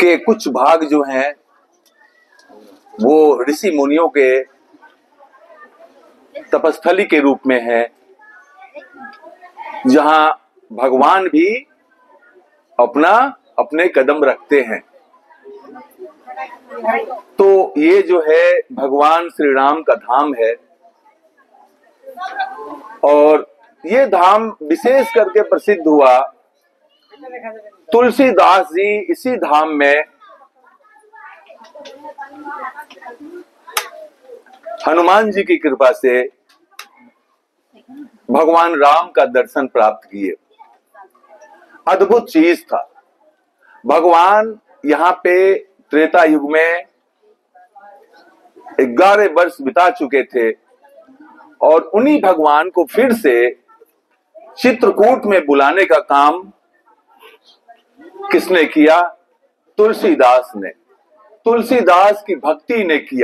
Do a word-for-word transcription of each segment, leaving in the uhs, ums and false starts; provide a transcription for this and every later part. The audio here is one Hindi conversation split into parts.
के कुछ भाग जो हैं वो ऋषि मुनियों के तपस्थली के रूप में है, जहां भगवान भी अपना अपने कदम रखते हैं। तो ये जो है भगवान श्री राम का धाम है, और ये धाम विशेष करके प्रसिद्ध हुआ। तुलसीदास जी इसी धाम में हनुमान जी की कृपा से भगवान राम का दर्शन प्राप्त किए। अद्भुत चीज था। भगवान यहाँ पे त्रेता युग में ग्यारह वर्ष बिता चुके थे, और उन्हीं भगवान को फिर से चित्रकूट में बुलाने का काम किसने किया? तुलसीदास ने। तुलसीदास की भक्ति ने किया।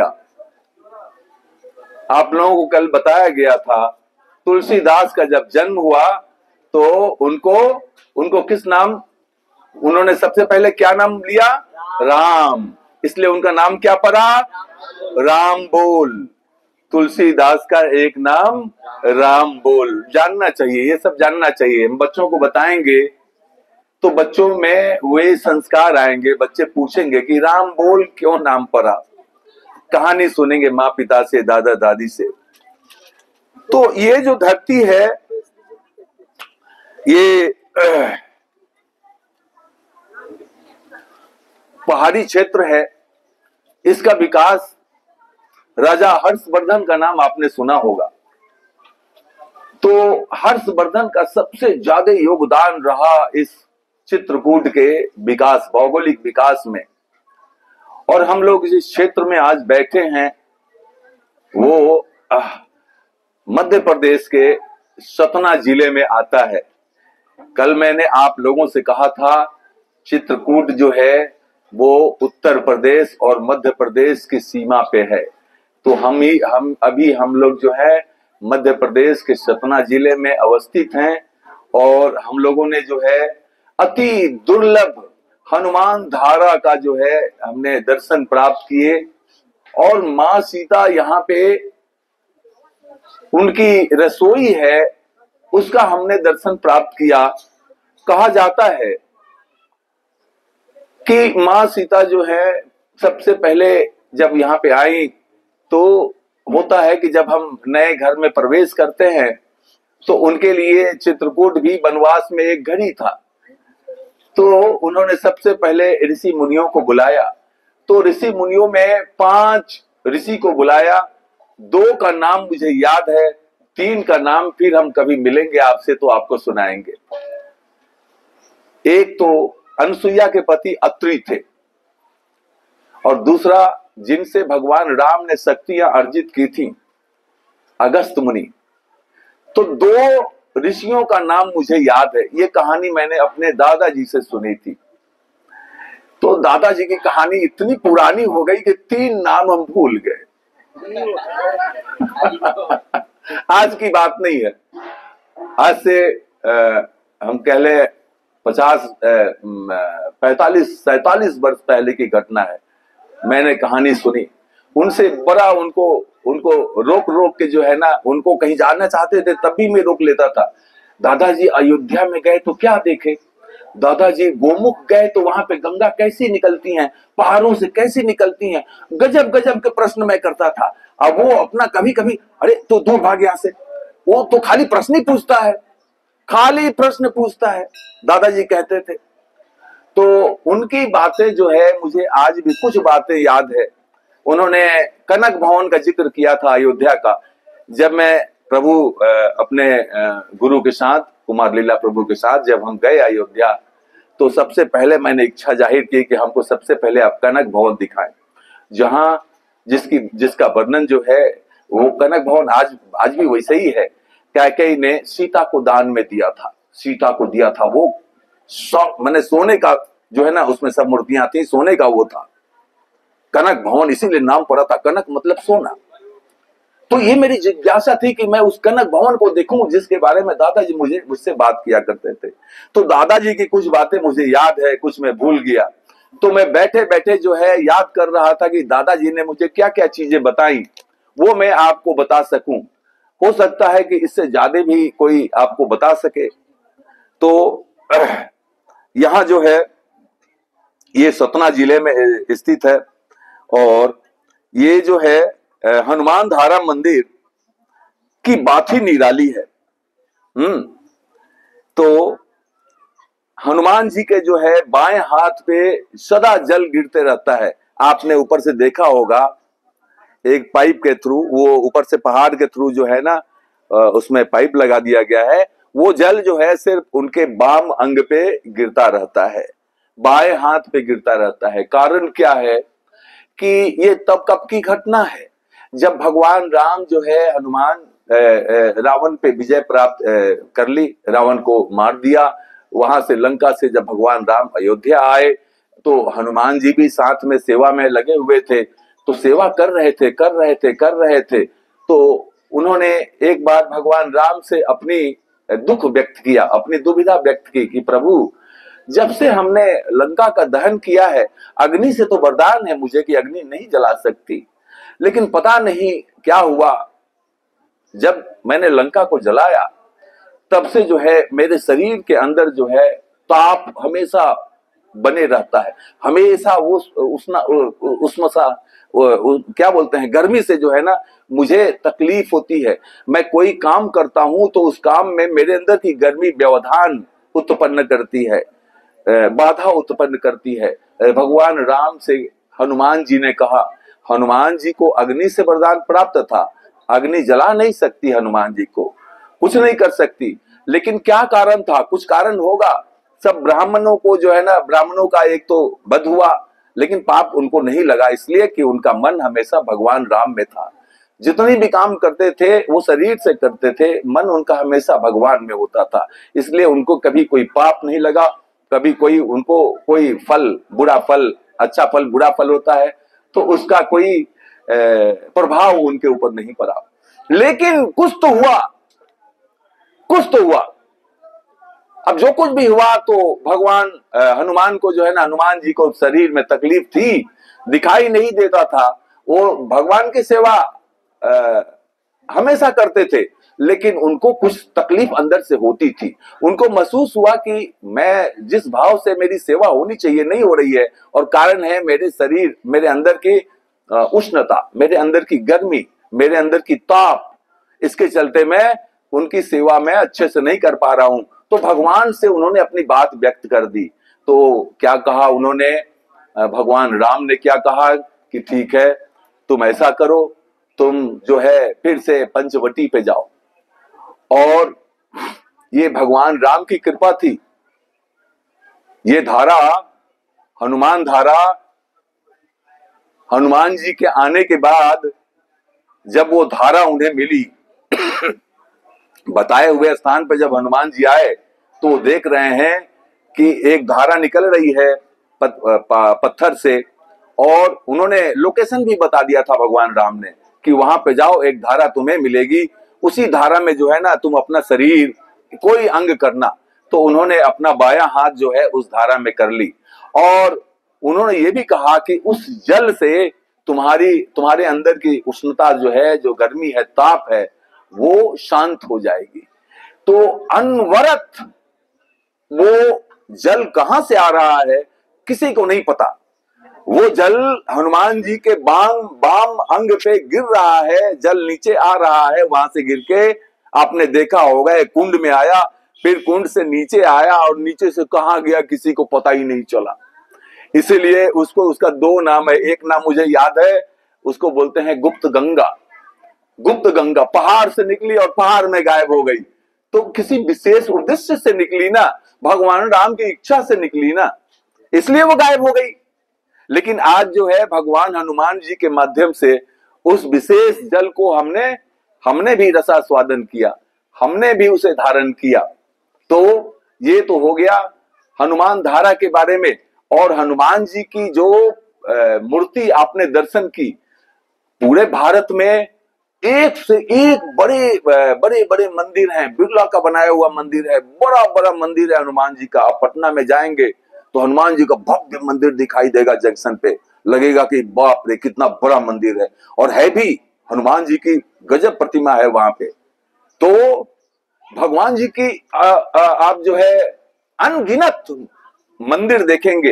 आप लोगों को कल बताया गया था, तुलसीदास का जब जन्म हुआ तो उनको उनको किस नाम, उन्होंने सबसे पहले क्या नाम लिया? राम। इसलिए उनका नाम क्या पड़ा? राम बोल। तुलसीदास का एक नाम राम बोल। जानना चाहिए, ये सब जानना चाहिए। हम बच्चों को बताएंगे तो बच्चों में वे संस्कार आएंगे। बच्चे पूछेंगे कि राम बोल क्यों नाम पड़ा। कहानी सुनेंगे माँ पिता से, दादा दादी से। तो ये जो धरती है, ये पहाड़ी क्षेत्र है। इसका विकास राजा हर्षवर्धन का नाम आपने सुना होगा। तो हर्षवर्धन का सबसे ज्यादा योगदान रहा इस चित्रकूट के विकास, भौगोलिक विकास में। और हम लोग जिस क्षेत्र में आज बैठे हैं वो मध्य प्रदेश के सतना जिले में आता है। कल मैंने आप लोगों से कहा था चित्रकूट जो है वो उत्तर प्रदेश और मध्य प्रदेश की सीमा पे है। तो हम ही हम अभी हम लोग जो है मध्य प्रदेश के सतना जिले में अवस्थित हैं, और हम लोगों ने जो है अति दुर्लभ हनुमान धारा का जो है हमने दर्शन प्राप्त किए। और माँ सीता यहाँ पे उनकी रसोई है, उसका हमने दर्शन प्राप्त किया। कहा जाता है कि माँ सीता जो है सबसे पहले जब यहाँ पे आई, तो होता है कि जब हम नए घर में प्रवेश करते हैं तो उनके लिए चित्रकूट भी वनवास में एक घर ही था। तो उन्होंने सबसे पहले ऋषि मुनियों को बुलाया। तो ऋषि मुनियों में पांच ऋषि को बुलाया। दो का नाम मुझे याद है, तीन का नाम फिर हम कभी मिलेंगे आपसे तो आपको सुनाएंगे। एक तो अनसुईया के पति अत्रि थे, और दूसरा जिनसे भगवान राम ने शक्तियां अर्जित की थी, अगस्त मुनि। तो दो ऋषियों का नाम मुझे याद है। ये कहानी मैंने अपने दादाजी से सुनी थी। तो दादाजी की कहानी इतनी पुरानी हो गई कि तीन नाम हम भूल गए। आज की बात नहीं है। आज से आ, हम कह ले पचास पैतालीस सैतालीस वर्ष पहले की घटना है। मैंने कहानी सुनी उनसे। बड़ा उनको उनको रोक रोक के जो है ना, उनको कहीं जाना चाहते थे तब भी मैं रोक लेता था। दादाजी अयोध्या में गए तो क्या देखे? दादाजी गोमुख गए तो वहां पे गंगा कैसी निकलती हैं, पहाड़ों से कैसी निकलती हैं, गजब गजब के प्रश्न मैं करता था। अब वो अपना कभी कभी अरे तो दूर भाग यहाँ से, वो तो खाली प्रश्न ही पूछता है, खाली प्रश्न पूछता है, दादाजी कहते थे। तो उनकी बातें जो है मुझे आज भी कुछ बातें याद है। उन्होंने कनक भवन का जिक्र किया था अयोध्या का। जब मैं प्रभु अपने गुरु के साथ, कुमार लीला प्रभु के साथ जब हम गए अयोध्या, तो सबसे पहले मैंने इच्छा जाहिर की कि हमको सबसे पहले आप कनक भवन दिखाएं, जहां जिसकी जिसका वर्णन जो है वो कनक भवन आज आज भी वैसे ही है। कैकेयी ने सीता को दान में दिया था, सीता को दिया था वो मैंने सोने का जो है ना, उसमें सब मूर्तियां थी, सोने का वो था कनक भवन, इसीलिए नाम पड़ा था। कनक मतलब सोना। तो ये मेरी जिज्ञासा थी कि मैं उस कनक भवन को देखूं जिसके बारे में दादाजी मुझे मुझसे बात किया करते थे। तो दादाजी की कुछ बातें मुझे याद है, कुछ मैं भूल गया। तो मैं बैठे बैठे जो है याद कर रहा था कि दादाजी ने मुझे क्या क्या चीजें बताई, वो मैं आपको बता सकूं। हो सकता है कि इससे ज्यादा भी कोई आपको बता सके। तो यहाँ जो है ये सतना जिले में स्थित है, और ये जो है हनुमान धारा मंदिर की बात ही निराली है। हम्म तो हनुमान जी के जो है बाएं हाथ पे सदा जल गिरते रहता है। आपने ऊपर से देखा होगा एक पाइप के थ्रू, वो ऊपर से पहाड़ के थ्रू जो है ना उसमें पाइप लगा दिया गया है, वो जल जो है सिर्फ उनके बाम अंग पे गिरता रहता है, बाएं हाथ पे गिरता रहता है। कारण क्या है कि ये तब कब की घटना है, जब भगवान राम जो है हनुमान रावण पे विजय प्राप्त कर ली, रावण को मार दिया। वहां से लंका से जब भगवान राम अयोध्या आए तो हनुमान जी भी साथ में सेवा में लगे हुए थे, तो सेवा कर रहे थे कर रहे थे कर रहे थे तो उन्होंने एक बार भगवान राम से अपनी दुख व्यक्त किया, अपनी दुविधा व्यक्त की कि प्रभु, जब से हमने लंका का दहन किया है, अग्नि से तो वरदान है मुझे कि अग्नि नहीं जला सकती, लेकिन पता नहीं क्या हुआ, जब मैंने लंका को जलाया तब से जो है मेरे शरीर के अंदर जो है ताप हमेशा बने रहता है, हमेशा वो उसना उसमें सा क्या बोलते हैं, गर्मी से जो है ना मुझे तकलीफ होती है। मैं कोई काम करता हूं तो उस काम में मेरे अंदर की गर्मी व्यवधान उत्पन्न करती है, बाधा उत्पन्न करती है। भगवान राम से हनुमान जी ने कहा, हनुमान जी को अग्नि से वरदान प्राप्त था, अग्नि जला नहीं सकती, हनुमान जी को कुछ नहीं कर सकती, लेकिन क्या कारण था, कुछ कारण होगा। सब ब्राह्मणों को जो है ना, ब्राह्मणों का एक तो वध हुआ, लेकिन पाप उनको नहीं लगा, इसलिए कि उनका मन हमेशा भगवान राम में था। जितनी भी काम करते थे वो शरीर से करते थे, मन उनका हमेशा भगवान में होता था, इसलिए उनको कभी कोई पाप नहीं लगा, कभी कोई उनको कोई फल, बुरा फल, अच्छा फल बुरा फल होता है तो उसका कोई प्रभाव उनके ऊपर नहीं पड़ा। लेकिन कुछ तो हुआ, कुछ तो हुआ। अब जो कुछ भी हुआ तो भगवान हनुमान को जो है ना, हनुमान जी को शरीर में तकलीफ थी, दिखाई नहीं देता था, वो भगवान की सेवा आ, हमेशा करते थे, लेकिन उनको कुछ तकलीफ अंदर से होती थी। उनको महसूस हुआ कि मैं जिस भाव से मेरी सेवा होनी चाहिए नहीं हो रही है, और कारण है मेरे शरीर, मेरे अंदर की उष्णता, मेरे अंदर की गर्मी, मेरे अंदर की ताप, इसके चलते मैं उनकी सेवा में अच्छे से नहीं कर पा रहा हूं। तो भगवान से उन्होंने अपनी बात व्यक्त कर दी। तो क्या कहा उन्होंने, भगवान राम ने क्या कहा कि ठीक है तुम ऐसा करो, तुम जो है फिर से पंचवटी पे जाओ। और ये भगवान राम की कृपा थी। ये धारा, हनुमान धारा, हनुमान जी के आने के बाद जब वो धारा उन्हें मिली, बताए हुए स्थान पर जब हनुमान जी आए तो देख रहे हैं कि एक धारा निकल रही है पत, पत्थर से, और उन्होंने लोकेशन भी बता दिया था भगवान राम ने कि वहां पे जाओ, एक धारा तुम्हें मिलेगी, उसी धारा में जो है ना तुम अपना शरीर कोई अंग करना। तो उन्होंने अपना बायां हाथ जो है उस धारा में कर ली, और उन्होंने ये भी कहा कि उस जल से तुम्हारी तुम्हारे अंदर की उष्णता जो है, जो गर्मी है, ताप है, वो शांत हो जाएगी। तो अनवरत वो जल कहां से आ रहा है किसी को नहीं पता। वो जल हनुमान जी के बाम बाम अंग पे गिर रहा है, जल नीचे आ रहा है, वहां से गिर के आपने देखा होगा एक कुंड में आया, फिर कुंड से नीचे आया, और नीचे से कहां गया किसी को पता ही नहीं चला। इसीलिए उसको, उसका दो नाम है, एक नाम मुझे याद है, उसको बोलते हैं गुप्त गंगा। गुप्त गंगा पहाड़ से निकली और पहाड़ में गायब हो गई, तो किसी विशेष उद्देश्य से निकली ना, भगवान राम की इच्छा से निकली ना, इसलिए वो गायब हो गई। लेकिन आज जो है भगवान हनुमान जी के माध्यम से उस विशेष जल को हमने हमने भी रसास्वादन किया, हमने भी उसे धारण किया। तो ये तो हो गया हनुमान धारा के बारे में। और हनुमान जी की जो मूर्ति आपने दर्शन की, पूरे भारत में एक से एक बड़े बड़े बड़े मंदिर हैं, बिरला का बनाया हुआ मंदिर है, बड़ा बड़ा मंदिर है हनुमान जी का। आप पटना में जाएंगे तो हनुमान जी का भव्य मंदिर दिखाई देगा जंक्शन पे, लगेगा कि बाप रे कितना बड़ा मंदिर है, और है भी, हनुमान जी की गजब प्रतिमा है वहां पे। तो भगवान जी की आ, आ, आप जो है अनगिनत मंदिर देखेंगे,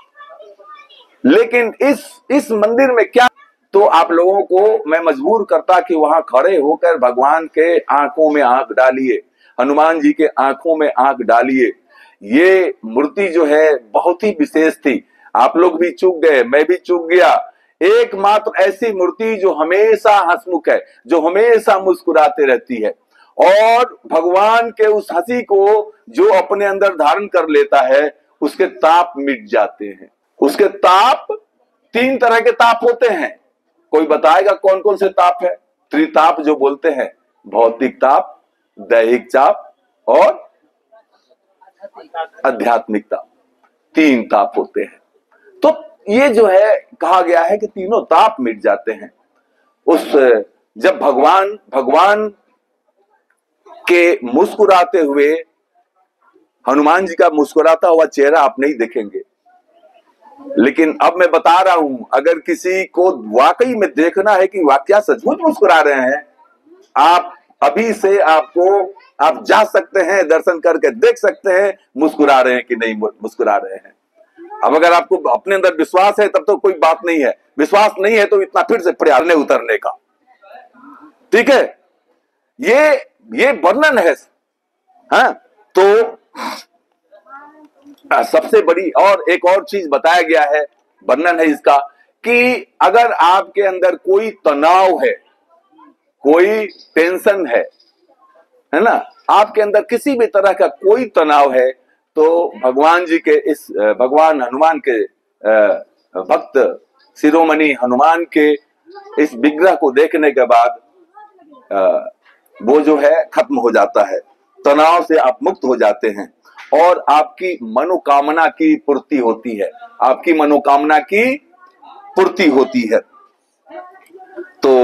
लेकिन इस इस मंदिर में क्या, तो आप लोगों को मैं मजबूर करता कि वहां खड़े होकर भगवान के आंखों में आंख डालिए, हनुमान जी के आंखों में आंख डालिए। ये मूर्ति जो है बहुत ही विशेष थी। आप लोग भी चूक गए, मैं भी चूक गया। एकमात्र ऐसी मूर्ति जो हमेशा हंसमुख है, जो हमेशा मुस्कुराते रहती है, और भगवान के उस हंसी को जो अपने अंदर धारण कर लेता है, उसके ताप मिट जाते हैं। उसके ताप, तीन तरह के ताप होते हैं। कोई बताएगा कौन कौन से ताप है? त्रिताप जो बोलते हैं, भौतिक ताप, दैहिक ताप और आध्यात्मिक ताप, तीन ताप होते हैं। तो ये जो है कहा गया है कि तीनों ताप मिट जाते हैं उस, जब भगवान भगवान के मुस्कुराते हुए, हनुमान जी का मुस्कुराता हुआ चेहरा आप नहीं देखेंगे। लेकिन अब मैं बता रहा हूं, अगर किसी को वाकई में देखना है कि वाकया सचमुच मुस्कुरा रहे हैं, आप अभी से आपको आप जा सकते हैं, दर्शन करके देख सकते हैं मुस्कुरा रहे हैं कि नहीं मुस्कुरा रहे हैं। अब अगर आपको अपने अंदर विश्वास है तब तो कोई बात नहीं है, विश्वास नहीं है तो इतना फिर से प्रयास नहीं उतरने का। ठीक है, ये ये वर्णन है। हाँ, तो सबसे बड़ी और एक और चीज बताया गया है, वर्णन है इसका, कि अगर आपके अंदर कोई तनाव है, कोई टेंशन है, है ना, आपके अंदर किसी भी तरह का कोई तनाव है, तो भगवान जी के इस भगवान हनुमान के भक्त शिरोमणि हनुमान के इस विग्रह को देखने के बाद वो जो है खत्म हो जाता है, तनाव से आप मुक्त हो जाते हैं और आपकी मनोकामना की पूर्ति होती है, आपकी मनोकामना की पूर्ति होती है। तो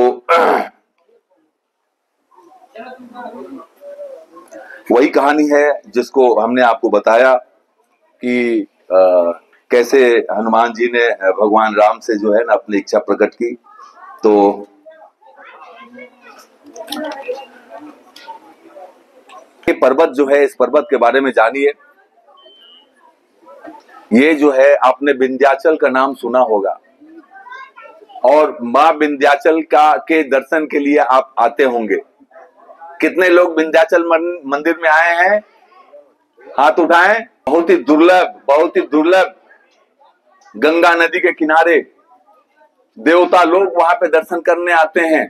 वही कहानी है जिसको हमने आपको बताया कि आ, कैसे हनुमान जी ने भगवान राम से जो है ना अपनी इच्छा प्रकट की। तो ये पर्वत जो है, इस पर्वत के बारे में जानिए। ये जो है आपने विंध्याचल का नाम सुना होगा, और मां विंध्याचल का के दर्शन के लिए आप आते होंगे। कितने लोग विंध्याचल मंदिर में आए हैं? हाथ उठाएं। बहुत ही दुर्लभ, बहुत ही दुर्लभ। गंगा नदी के किनारे देवता लोग वहां पे दर्शन करने आते हैं।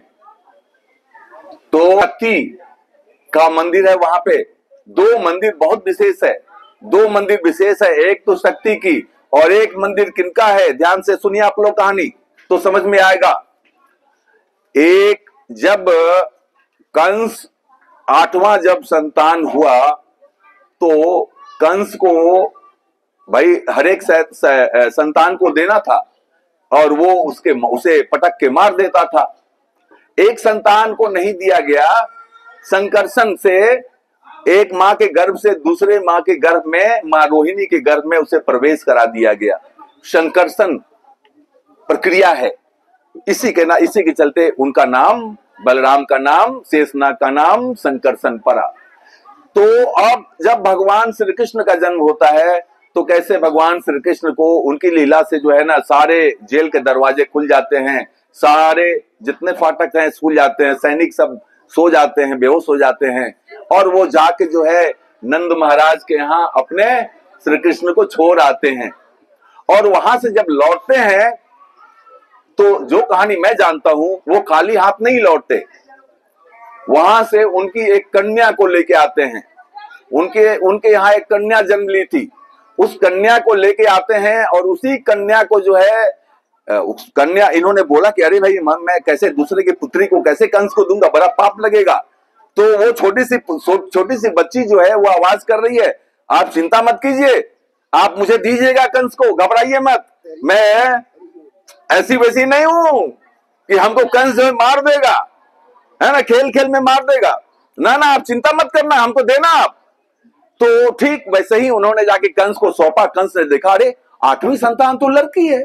तो शक्ति का मंदिर है वहां पे। दो मंदिर बहुत विशेष है, दो मंदिर विशेष है, एक तो शक्ति की और एक मंदिर किनका है? ध्यान से सुनिए आप लोग कहानी, तो समझ में आएगा। एक, जब कंस आठवां जब संतान हुआ, तो कंस को भाई हर एक संतान को देना था और वो उसके उसे पटक के मार देता था। एक संतान को नहीं दिया गया, संकर्षण से एक माँ के गर्भ से दूसरे माँ के गर्भ में, माँ रोहिणी के गर्भ में उसे प्रवेश करा दिया गया। संकर्षण प्रक्रिया है, इसी के ना इसी के चलते उनका नाम, बलराम का नाम, शेषनाग का नाम संकर्षण पड़ा। तो अब जब भगवान श्री कृष्ण का जन्म होता है, तो कैसे भगवान श्री कृष्ण को उनकी लीला से जो है ना सारे जेल के दरवाजे खुल जाते हैं, सारे जितने फाटक हैं खुल जाते हैं, सैनिक सब सो जाते हैं, बेहोश हो जाते हैं, और वो जाके जो है नंद महाराज के यहाँ अपने श्री कृष्ण को छोड़ आते हैं। और वहां से जब लौटते हैं, तो जो कहानी मैं जानता हूं, वो खाली हाथ नहीं लौटते, वहां से उनकी एक कन्या को लेके आते हैं। उनके उनके यहाँ एक कन्या जन्म ली थी, उस कन्या को लेके आते हैं, और उसी कन्या को जो है उस कन्या, इन्होंने बोला कि अरे भाई मैं कैसे दूसरे की पुत्री को कैसे कंस को दूंगा, बड़ा पाप लगेगा। तो वो छोटी सी छोटी सी बच्ची जो है वो आवाज कर रही है, आप चिंता मत कीजिए, आप मुझे दीजिएगा कंस को, घबराइए मत, मैं ऐसी वैसी नहीं हूं कि हमको कंस जो है मार देगा, है ना, खेल खेल में मार देगा, ना ना आप चिंता मत करना, हमको देना आप। तो ठीक वैसे ही उन्होंने जाके कंस को सौंपा। कंस ने देखा, अरे आठवीं संतान तो लड़की है,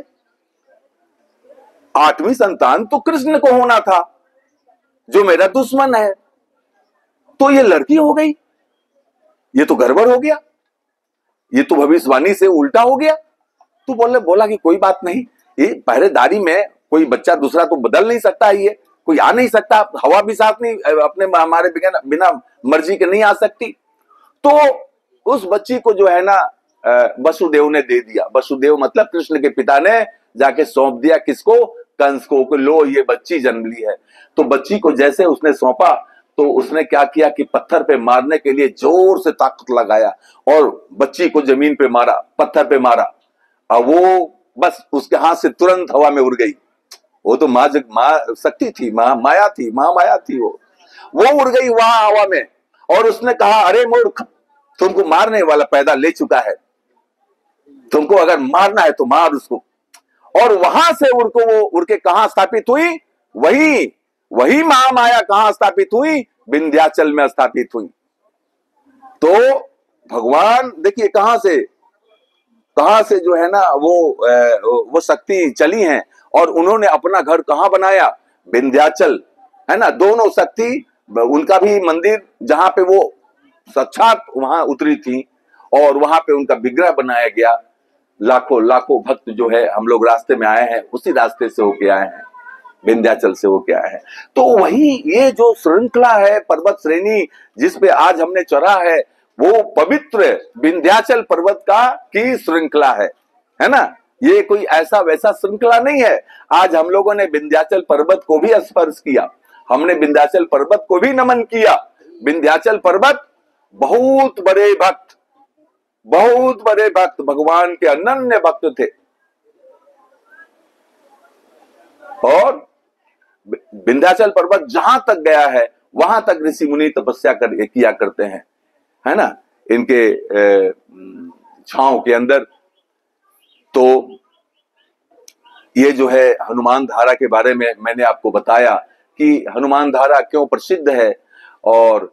आठवीं संतान तो कृष्ण को होना था जो मेरा दुश्मन है, तो ये लड़की हो गई, ये तो गड़बड़ हो गया, ये तो भविष्यवाणी से उल्टा हो गया। तो बोले बोला कि कोई बात नहीं, ये पहरेदारी में कोई बच्चा दूसरा तो बदल नहीं सकता, ये कोई आ नहीं सकता, हवा भी साथ नहीं अपने हमारे बिना बिना मर्जी के नहीं आ सकती। तो उस बच्ची को जो है ना वसुदेव ने दे दिया। वसुदेव मतलब कृष्ण के पिता ने जाके सौंप दिया किसको? कंस को, कि लो ये बच्ची जन्म ली है। तो बच्ची को जैसे उसने सौंपा तो उसने क्या किया कि पत्थर पे मारने के लिए जोर से ताकत लगाया और बच्ची को जमीन पे मारा, पत्थर पे मारा। अब वो बस उसके हाथ से तुरंत हवा में उड़ गई। वो तो माँ जग माँ शक्ति थी, माँ माया थी, माँ माया थी, वो वो उड़ गई वहां हवा में। और उसने कहा, अरे मूर्ख, तुमको मारने वाला पैदा ले चुका है, तुमको अगर मारना है तो मार उसको। और वहां से उड़ को वो उड़ के कहां स्थापित हुई? वही वही महामाया कहां स्थापित हुई? विंध्याचल में स्थापित हुई। तो भगवान देखिए कहां से कहां से जो है ना वो वो शक्ति चली हैं और उन्होंने अपना घर कहां बनाया? विंध्याचल, है ना। दोनों शक्ति, उनका भी मंदिर जहां पे वो साक्षात वहां उतरी थी और वहां पे उनका विग्रह बनाया गया। लाखों लाखों भक्त जो है हम लोग रास्ते में आए हैं, उसी रास्ते से होके आए हैं, विंध्याचल से होके आए हैं। तो वही ये जो श्रृंखला है, पर्वत श्रेणी जिस पे आज हमने चढ़ा है, वो पवित्र विंध्याचल पर्वत का की श्रृंखला है, है ना। ये कोई ऐसा वैसा श्रृंखला नहीं है। आज हम लोगों ने विंध्याचल पर्वत को भी स्पर्श किया, हमने विंध्याचल पर्वत को भी नमन किया। विंध्याचल पर्वत बहुत बड़े भक्त, बहुत बड़े भक्त, भगवान के अनन्य भक्त थे। और विंध्याचल पर्वत जहां तक गया है वहां तक ऋषि मुनि तपस्या कर किया करते हैं, है ना, इनके छांव के अंदर। तो ये जो है हनुमान धारा के बारे में मैंने आपको बताया कि हनुमान धारा क्यों प्रसिद्ध है। और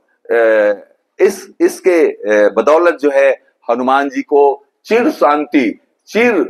इस इसके बदौलत जो है हनुमान जी को चिर शांति, चिर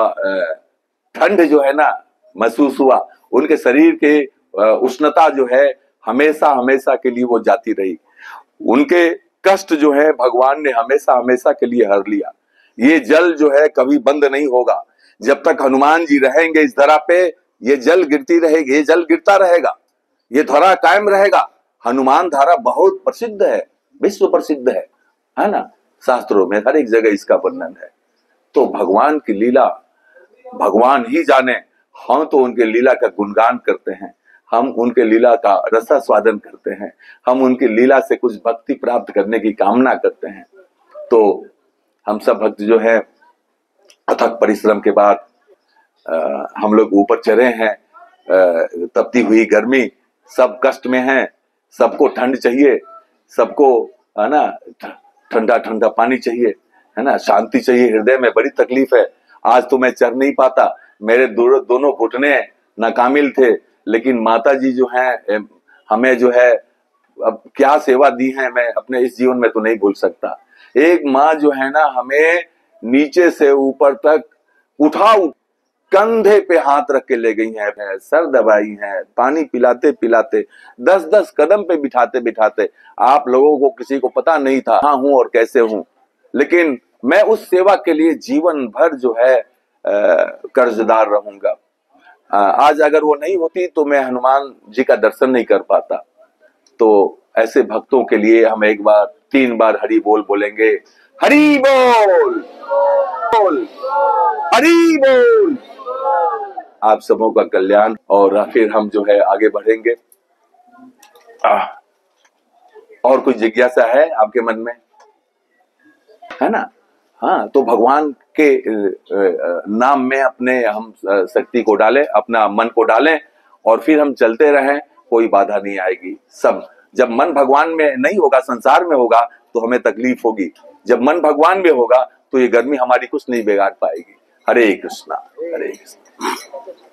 ठंड जो है ना महसूस हुआ। उनके शरीर के उष्णता जो है हमेशा हमेशा के लिए वो जाती रही। उनके कष्ट जो है भगवान ने हमेशा हमेशा के लिए हर लिया। ये जल जो है कभी बंद नहीं होगा। जब तक हनुमान जी रहेंगे इस धरा पे, ये जल गिरती रहेगी, ये जल गिरता रहेगा, ये धरा कायम रहेगा। हनुमान धारा बहुत प्रसिद्ध है, विश्व प्रसिद्ध है, है ना। शास्त्रों में हर एक जगह इसका वर्णन है। तो भगवान की लीला भगवान ही जाने। हम तो उनके लीला का गुणगान करते हैं, हम उनके लीला का रसास्वादन करते हैं, हम उनकी लीला से कुछ भक्ति प्राप्त करने की कामना करते हैं। तो हम सब भक्त जो है अथक परिश्रम के बाद आ, हम लोग ऊपर चढ़े हैं। तपती हुई गर्मी, सब कष्ट में हैं, सबको ठंड चाहिए, सबको है ना ठंडा ठंडा पानी चाहिए, है ना, शांति चाहिए। हृदय में बड़ी तकलीफ है। आज तो मैं चढ़ नहीं पाता, मेरे दो, दोनों घुटने नाकामिल थे, लेकिन माता जी जो हैं हमें जो है अब क्या सेवा दी है, मैं अपने इस जीवन में तो नहीं भूल सकता। एक माँ जो है ना हमें नीचे से ऊपर तक उठा कंधे पे हाथ रख के ले गई हैं, सर दबाई हैं, पानी पिलाते पिलाते, दस दस कदम पे बिठाते बिठाते। आप लोगों को किसी को पता नहीं था हाँ हूं और कैसे हूं, लेकिन मैं उस सेवा के लिए जीवन भर जो है कर्जदार रहूंगा। आज अगर वो नहीं होती तो मैं हनुमान जी का दर्शन नहीं कर पाता। तो ऐसे भक्तों के लिए हम एक बार तीन बार हरि बोल बोलेंगे। हरि बोल, बोल, हरि बोल। आप सबों का कल्याण। और फिर हम जो है आगे बढ़ेंगे। आ, और कुछ जिज्ञासा है आपके मन में, है ना? हाँ, तो भगवान के नाम में अपने हम शक्ति को डालें, अपना मन को डालें और फिर हम चलते रहें, कोई बाधा नहीं आएगी। सब जब मन भगवान में नहीं होगा, संसार में होगा, तो हमें तकलीफ होगी। जब मन भगवान में होगा तो ये गर्मी हमारी कुछ नहीं बिगाड़ पाएगी। हरे कृष्णा, हरे कृष्णा।